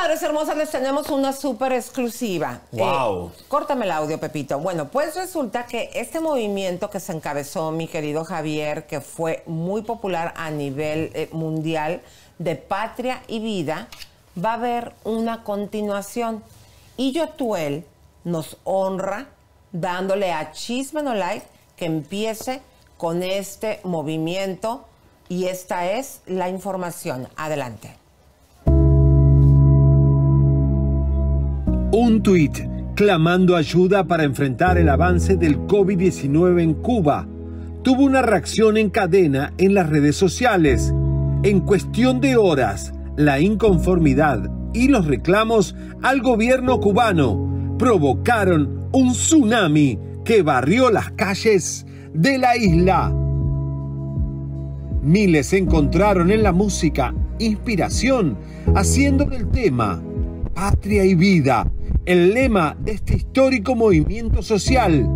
Madres hermosas, les tenemos una súper exclusiva. Wow. Córtame el audio, Pepito. Bueno, pues resulta que este movimiento que se encabezó, mi querido Javier, que fue muy popular a nivel mundial, de Patria y Vida, va a haber una continuación. Y Yotuel nos honra dándole a Chisme No Like que empiece con este movimiento, y esta es la información. Adelante. Un tuit clamando ayuda para enfrentar el avance del COVID-19 en Cuba tuvo una reacción en cadena en las redes sociales. En cuestión de horas, la inconformidad y los reclamos al gobierno cubano provocaron un tsunami que barrió las calles de la isla. Miles encontraron en la música inspiración, haciendo del tema Patria y Vida el lema de este histórico movimiento social.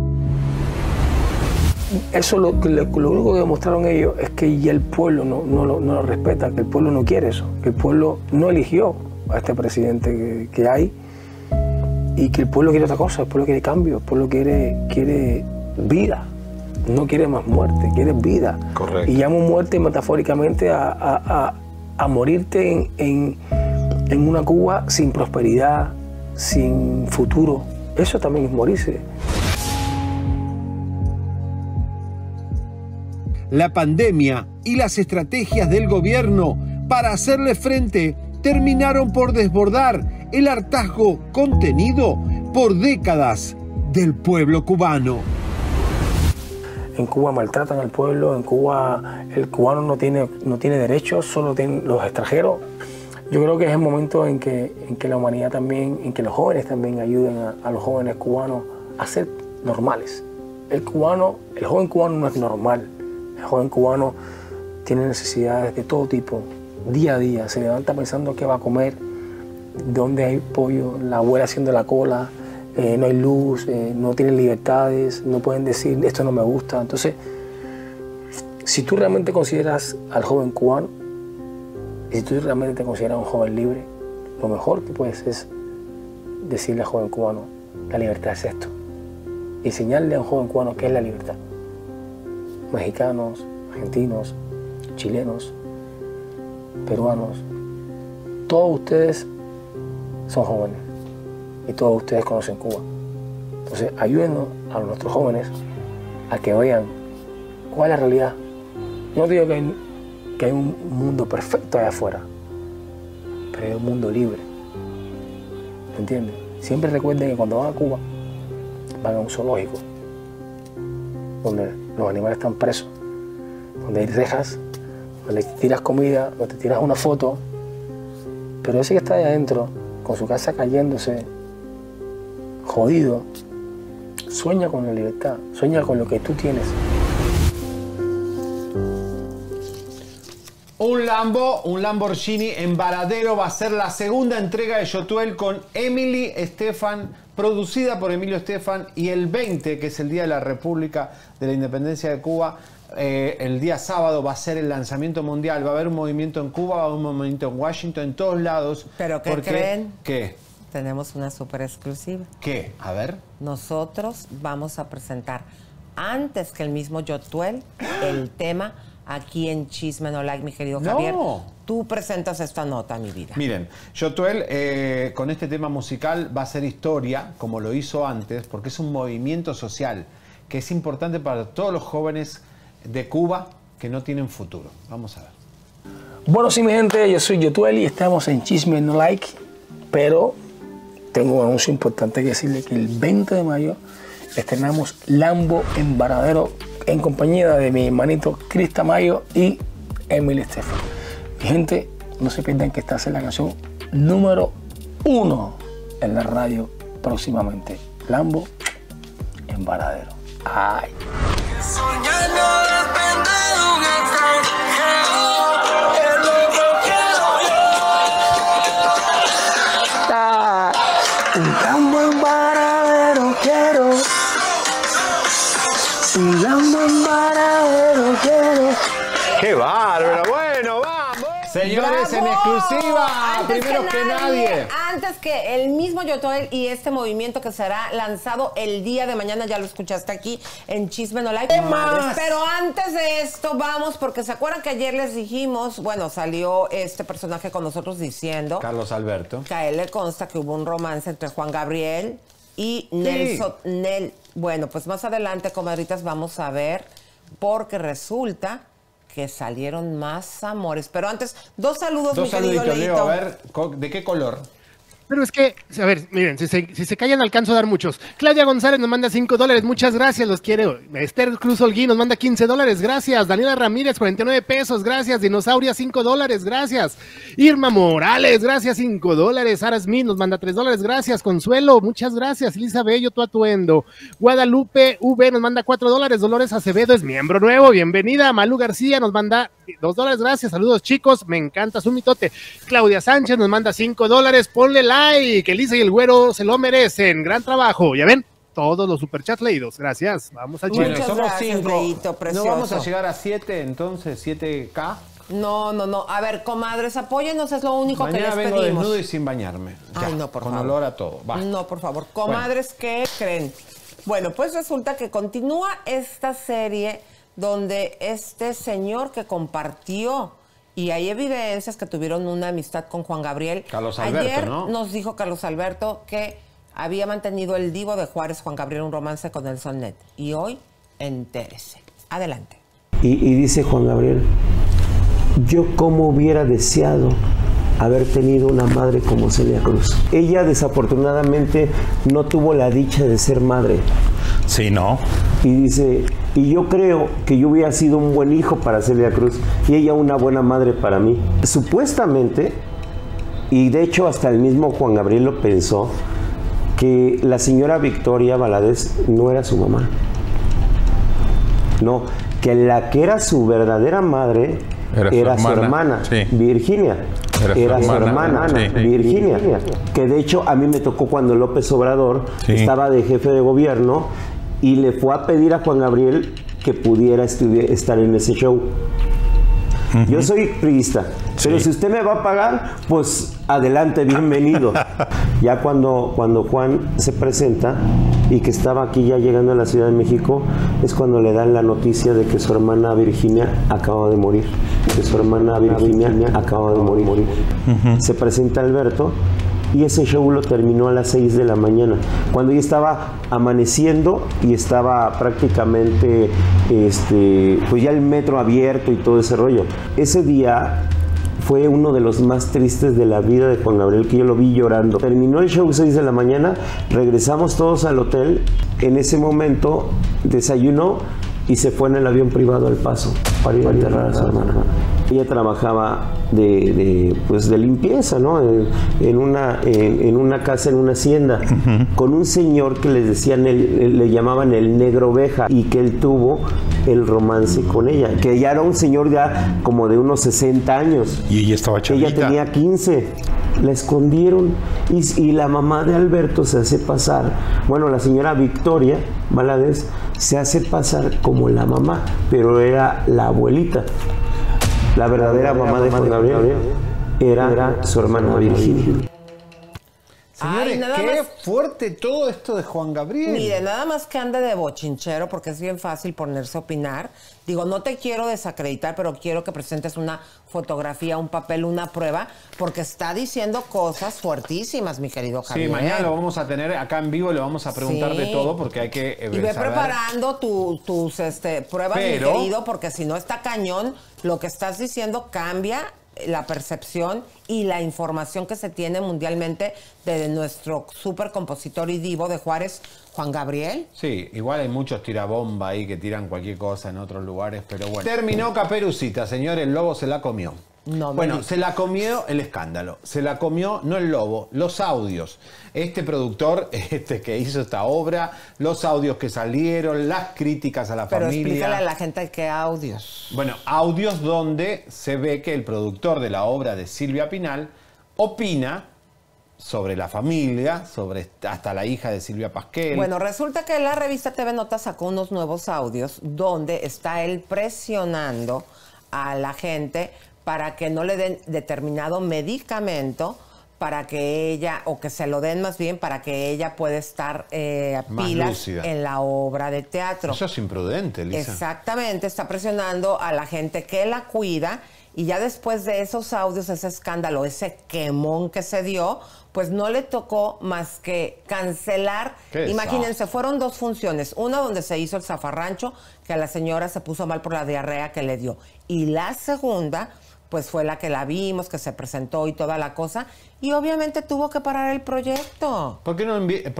Eso lo único que demostraron ellos es que ya el pueblo no lo respeta, que el pueblo no quiere eso, que el pueblo no eligió a este presidente que hay, y que el pueblo quiere otra cosa, el pueblo quiere cambio, el pueblo quiere vida, no quiere más muerte, quiere vida. Correcto. Y llamo muerte metafóricamente a morirte en una Cuba sin prosperidad, sin futuro. Eso también es morirse. La pandemia y las estrategias del gobierno para hacerle frente terminaron por desbordar el hartazgo contenido por décadas del pueblo cubano. En Cuba maltratan al pueblo, en Cuba el cubano no tiene derechos, solo tienen los extranjeros. Yo creo que es el momento en que la humanidad también, en que los jóvenes también ayuden a los jóvenes cubanos a ser normales. El joven cubano no es normal. El joven cubano tiene necesidades de todo tipo, día a día. Se levanta pensando qué va a comer, dónde hay pollo, la abuela haciendo la cola, no hay luz, no tienen libertades, no pueden decir esto no me gusta. Entonces, si tú realmente consideras al joven cubano, y si tú realmente te consideras un joven libre, lo mejor que puedes es decirle al joven cubano, la libertad es esto. Y enseñarle a un joven cubano qué es la libertad. Mexicanos, argentinos, chilenos, peruanos, todos ustedes son jóvenes y todos ustedes conocen Cuba. Entonces, ayúdenos a nuestros jóvenes a que vean cuál es la realidad. Yo no digo que hay un mundo perfecto allá afuera, pero hay un mundo libre. ¿Me entiendes? Siempre recuerden que cuando van a Cuba, van a un zoológico, donde los animales están presos, donde hay rejas, donde te tiras comida, donde te tiras una foto, pero ese que está ahí adentro, con su casa cayéndose, jodido, sueña con la libertad, sueña con lo que tú tienes. Un Lamborghini en Varadero va a ser la segunda entrega de Yotuel con Emily Estefan, producida por Emilio Estefan, y el 20, que es el Día de la República de la Independencia de Cuba, el día sábado va a ser el lanzamiento mundial. Va a haber un movimiento en Cuba, va a haber un movimiento en Washington, en todos lados. ¿Pero qué creen? ¿Qué? Tenemos una súper exclusiva. ¿Qué? A ver. Nosotros vamos a presentar, antes que el mismo Yotuel, el tema aquí en Chisme No Like, mi querido Javier. Tú presentas esta nota, mi vida. Miren, Yotuel con este tema musical va a hacer historia, como lo hizo antes, porque es un movimiento social que es importante para todos los jóvenes de Cuba que no tienen futuro. Vamos a ver. Bueno, sí, mi gente, yo soy Yotuel y estamos en Chisme No Like, pero tengo un anuncio importante que decirle, que el 20 de mayo estrenamos Lambo en Varadero en compañía de mi hermanito Chris Tamayo y Emily Estefan. Mi gente, no se pierdan que esta es la canción número 1 en la radio próximamente. Lambo en Varadero. ¡Ay! Soñando depende de un extranjero, es lo que quiero yo. Un Lambo en Varadero quiero. Un Lambo en Varadero quiero. ¡Qué bárbaro! Bueno, vamos. Señores, en ¡Bravo! exclusiva, Antes primero que nadie. Antes que el mismo Yotoel y este movimiento que será lanzado el día de mañana, ya lo escuchaste aquí en Chisme No Like. más? Pero antes de esto, vamos, porque se acuerdan que ayer les dijimos, bueno, salió este personaje con nosotros diciendo Carlos Alberto. que a él le consta que hubo un romance entre Juan Gabriel y Nelson. Bueno, pues más adelante, comadritas, vamos a ver, porque resulta que salieron más amores. Pero antes, dos saludos, mi querido saluditos, Leito. Leo. A ver, ¿de qué color? Pero es que, a ver, miren, si se callan alcanzo a dar muchos. Claudia González nos manda $5, muchas gracias, los quiero. Esther Cruz Holguín nos manda $15, gracias. Daniela Ramírez, 49 pesos, gracias. Dinosauria, $5, gracias. Irma Morales, gracias, $5. Sara Smith nos manda $3, gracias. Consuelo, muchas gracias. Elisa Bello, tu atuendo. Guadalupe V nos manda $4. Dolores Acevedo es miembro nuevo, bienvenida. Malú García nos manda $2, gracias. Saludos, chicos, me encanta su mitote. Claudia Sánchez nos manda $5, ponle like. Que Elisa y el Güero se lo merecen. Gran trabajo. Ya ven, todos los superchats leídos. Gracias. Vamos al chisme. Muchas Somos gracias, 5. Leito, ¿No precioso. vamos a llegar a 7 entonces? ¿7K? No. A ver, comadres, apóyennos, es lo único Mañana que les vengo pedimos. desnudo y sin bañarme. Ay, Ya, no, por con favor. olor a todo. Basta. No, por favor. Comadres, ¿qué creen? Bueno, pues resulta que continúa esta serie donde este señor que compartió, y hay evidencias que tuvieron una amistad con Juan Gabriel. Carlos Alberto, Ayer ¿no? nos dijo Carlos Alberto que había mantenido el divo de Juárez, Juan Gabriel, un romance con el Sonet. Y hoy, entérese. Adelante. Y dice Juan Gabriel, yo cómo hubiera deseado haber tenido una madre como Celia Cruz. Ella desafortunadamente no tuvo la dicha de ser madre. Sí, ¿no? Y dice, y yo creo que yo hubiera sido un buen hijo para Celia Cruz y ella una buena madre para mí. Supuestamente, y de hecho hasta el mismo Juan Gabriel lo pensó, que la señora Victoria Valadez no era su mamá. No, que la que era su verdadera madre era su hermana, sí. Virginia. Era su hermana, sí. Virginia. Que de hecho a mí me tocó cuando López Obrador Sí. estaba de jefe de gobierno y le fue a pedir a Juan Gabriel que pudiera estar en ese show. Yo soy priista, pero si usted me va a pagar, pues adelante, bienvenido. Ya cuando Juan se presenta y que estaba aquí ya llegando a la Ciudad de México, es cuando le dan la noticia de que su hermana Virginia acaba de morir. Que su hermana Virginia acaba de morir. Se presenta Alberto y ese show lo terminó a las 6 de la mañana, cuando ya estaba amaneciendo y estaba prácticamente pues ya el metro abierto y todo ese rollo. Ese día fue uno de los más tristes de la vida de Juan Gabriel, que yo lo vi llorando. Terminó el show 6 de la mañana, regresamos todos al hotel. En ese momento desayunó y se fue en el avión privado al Paso para ir a enterrar a su hermana. Ella trabajaba de limpieza, ¿no? En una casa, en una hacienda, con un señor que les decían, le llamaban el Negro Oveja, y que él tuvo el romance con ella, que ya era un señor ya como de unos 60 años. Y ella estaba chavita. Ella tenía 15. La escondieron y la mamá de Alberto se hace pasar, bueno, la señora Victoria Valadez se hace pasar como la mamá, pero era la abuelita. La verdadera mamá de Juan Gabriel era su hermana Virginia. Señores, Ay, nada qué más. fuerte todo esto de Juan Gabriel. Mire, nada más que ande de bochinchero, porque es bien fácil ponerse a opinar. Digo, no te quiero desacreditar, pero quiero que presentes una fotografía, un papel, una prueba, porque está diciendo cosas fuertísimas, mi querido Javier. Sí, mañana lo vamos a tener acá en vivo, le vamos a preguntar Sí. de todo porque hay que Y ve saber. preparando tus pruebas, Pero- mi querido, porque si no está cañón, lo que estás diciendo cambia la percepción y la información que se tiene mundialmente de nuestro super compositor y divo de Juárez, Juan Gabriel. Sí, igual hay muchos tirabomba ahí que tiran cualquier cosa en otros lugares, pero bueno. Terminó Caperucita, señores, el lobo se la comió. No me bueno, digas. se la comió el escándalo, se la comió no el lobo, los audios. Este productor que hizo esta obra, los audios que salieron, las críticas a la Pero familia. explícale a la gente qué audios. Bueno, audios donde se ve que el productor de la obra de Silvia Pinal opina sobre la familia, sobre hasta la hija de Silvia Pasquel. Bueno, resulta que la revista TV Notas sacó unos nuevos audios donde está él presionando a la gente para que no le den determinado medicamento para que ella, o que se lo den más bien, para que ella pueda estar Más pilas lúcida. en la obra de teatro. Eso es imprudente, Lisa. Exactamente, está presionando a la gente que la cuida y ya después de esos audios, ese escándalo, ese quemón que se dio, pues no le tocó más que cancelar. Qué Imagínense, desastre. fueron 2 funciones. Una donde se hizo el zafarrancho, que a la señora se puso mal por la diarrea que le dio. Y la segunda, pues fue la que la vimos, que se presentó y toda la cosa. Y obviamente tuvo que parar el proyecto. ¿Por qué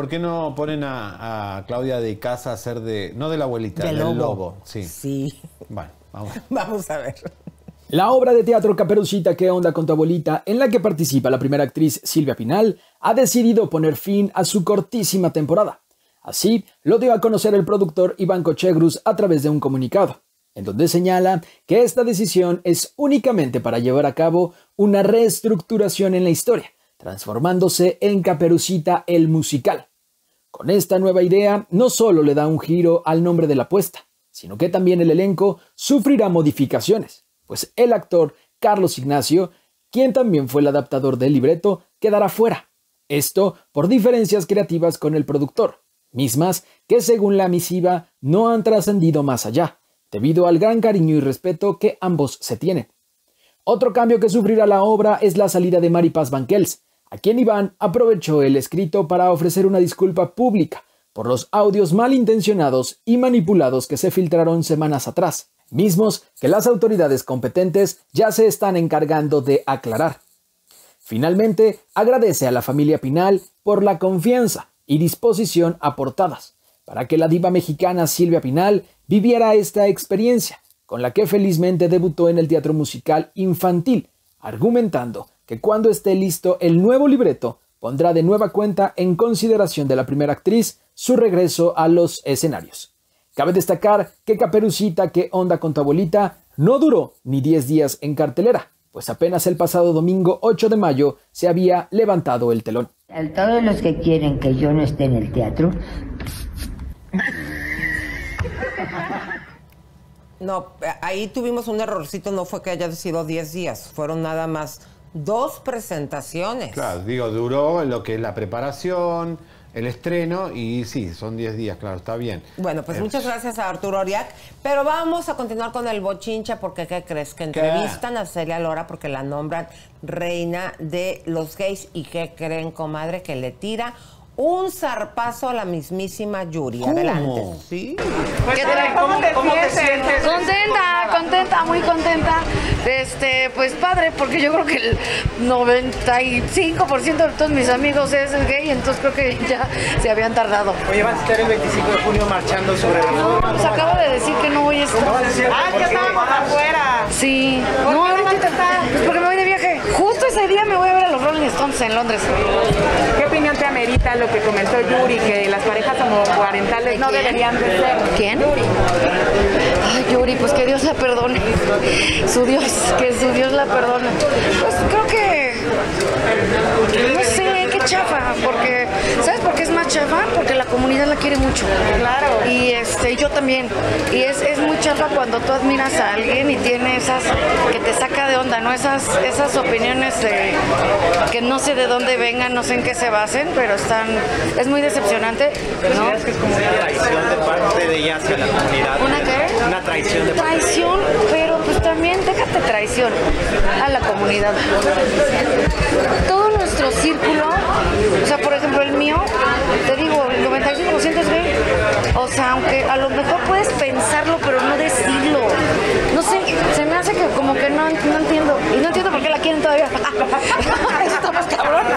no ponen a Claudia de Casa a hacer no de la abuelita, Del del lobo. lobo? Sí. Sí. Bueno, vamos. Vamos a ver. La obra de teatro Caperucita, ¿qué onda con tu abuelita?, en la que participa la primera actriz Silvia Pinal, ha decidido poner fin a su cortísima temporada. Así lo dio a conocer el productor Iván Cochegrus a través de un comunicado, en donde señala que esta decisión es únicamente para llevar a cabo una reestructuración en la historia, transformándose en Caperucita el musical. Con esta nueva idea, no solo le da un giro al nombre de la apuesta, sino que también el elenco sufrirá modificaciones, pues el actor Carlos Ignacio, quien también fue el adaptador del libreto, quedará fuera. Esto por diferencias creativas con el productor, mismas que según la misiva no han trascendido más allá, debido al gran cariño y respeto que ambos se tienen. Otro cambio que sufrirá la obra es la salida de Mari Paz Banquels, a quien Iván aprovechó el escrito para ofrecer una disculpa pública por los audios malintencionados y manipulados que se filtraron semanas atrás, mismos que las autoridades competentes ya se están encargando de aclarar. Finalmente, agradece a la familia Pinal por la confianza y disposición aportadas para que la diva mexicana Silvia Pinal viviera esta experiencia, con la que felizmente debutó en el teatro musical infantil, argumentando que cuando esté listo el nuevo libreto, pondrá de nueva cuenta en consideración de la primera actriz su regreso a los escenarios. Cabe destacar que Caperucita, ¿qué onda con tu abuelita?, no duró ni 10 días en cartelera, pues apenas el pasado domingo 8 de mayo se había levantado el telón. A todos los que quieren que yo no esté en el teatro. No, ahí tuvimos un errorcito, no fue que haya sido 10 días, fueron nada más 2 presentaciones. Claro, digo, duró lo que es la preparación, el estreno, y sí, son 10 días, claro, está bien. Bueno, pues muchas gracias a Arturo Oriac, pero vamos a continuar con el bochincha, porque ¿qué crees? Que entrevistan a Celia Lora porque la nombran reina de los gays, y ¿qué creen, comadre? Que le tira un zarpazo a la mismísima Yuri. ¿Cómo? Adelante. Sí. ¿Qué tal? ¿Cómo te sientes? Contenta, muy contenta. Pues padre, porque yo creo que el 95% de todos mis amigos es gay, entonces creo que ya se habían tardado. Oye, vas a estar el 25 de junio marchando sobre la reforma. Pues acabo de decir que no voy a estar. Ya estábamos afuera. Sí. ¿Por No, qué no vas a ahorita estar? pues porque me voy de viaje. Justo ese día me voy a ver a los Rolling Stones en Londres. ¿Qué opinión te amerita lo que comentó Yuri, que las parejas homoparentales no deberían de ser? ¿Quién? Ay, Yuri, pues que Dios la perdone. Que su Dios la perdone. Pues creo que, no sé, qué chafa, porque, ¿sabes por qué es más chafa? Porque la comunidad la quiere mucho. Claro. Y yo también. Y es muy chafa cuando tú admiras a alguien y tiene esas, que te saca de onda, ¿no? Esas opiniones que no sé de dónde vengan, no sé en qué se basen, pero es muy decepcionante, ¿no? ¿Crees que es como una traición de parte de ella hacia la comunidad? ¿Una qué? Una traición de parte de ella. Traición, pero pues también déjate traición a la comunidad. Todo nuestro círculo, o sea, por ejemplo el mío, te digo, el 95% es gay. O sea, aunque a lo mejor puedes pensarlo, pero no decirlo. No sé, se me hace que como que no entiendo. Y no entiendo por qué la quieren todavía. Estamos cabronas.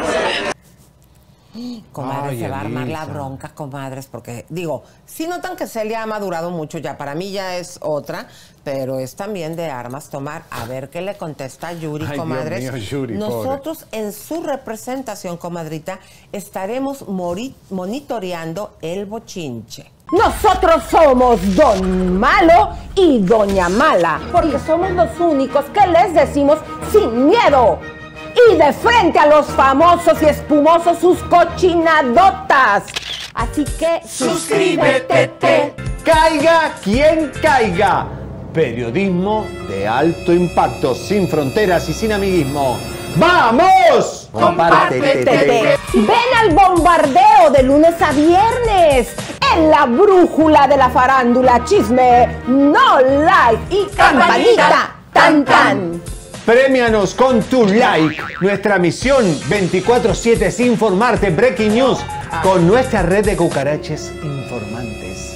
Comadre, Ay, se va a armar la Elisa. bronca, comadres, porque, digo, sí notan que Celia ha madurado mucho ya, para mí ya es otra, pero es también de armas tomar. A ver qué le contesta Yuri, Ay, comadres. Dios mío, Yuri, nosotros en su representación, comadrita, estaremos monitoreando el bochinche. Nosotros somos Don Malo y Doña Mala, porque somos los únicos que les decimos sin miedo y de frente a los famosos y espumosos sus cochinadotas. Así que suscríbete. Caiga quien caiga. Periodismo de alto impacto, sin fronteras y sin amiguismo. ¡Vamos! Compártete. Ven al bombardeo de lunes a viernes en la brújula de la farándula, chisme, no like y campanita, tan tan. Premianos con tu like. Nuestra misión 24/7 es informarte. Breaking News con nuestra red de cucaraches informantes.